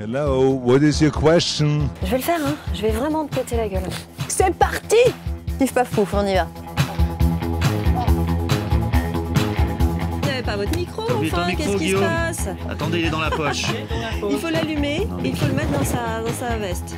Hello, what is your question? Je vais le faire, hein. Je vais vraiment te péter la gueule. C'est parti! Pif paf pouf, on y va. Vous n'avez pas votre micro, Oubliez enfin, ton micro, qu'est-ce qui se Guillaume. passe? Attendez, il est dans la poche. Il faut l'allumer, et il faut le mettre dans sa veste.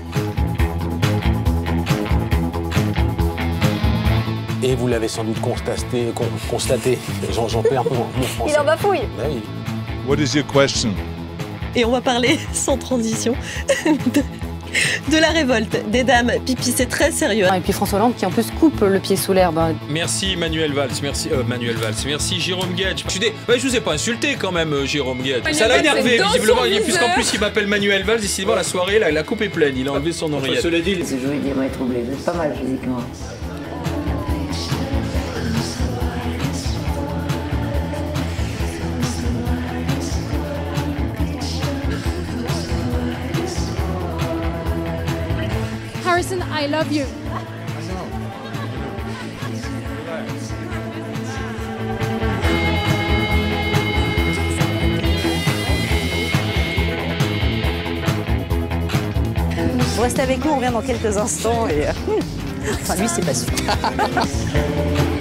Et vous l'avez sans doute constaté. J'en perds mon français. Il en bafouille. Bah oui. What is your question? Et on va parler, sans transition, de la révolte des dames pipi, c'est très sérieux. Et puis François Hollande qui en plus coupe le pied sous l'herbe. Merci Manuel Valls, merci Jérôme Guedj. Je vous ai pas insulté quand même, Jérôme Guedj. Ça l'a énervé visiblement, puisqu'en plus il m'appelle Manuel Valls, décidément la soirée, là, la coupe est pleine, il a enlevé son oreillette. Cela dit, C'est juridiquement troublé, vous êtes pas mal physiquement. Harrison, I love you. Vous restez avec nous, on revient dans quelques instants et... Enfin lui c'est pas sûr.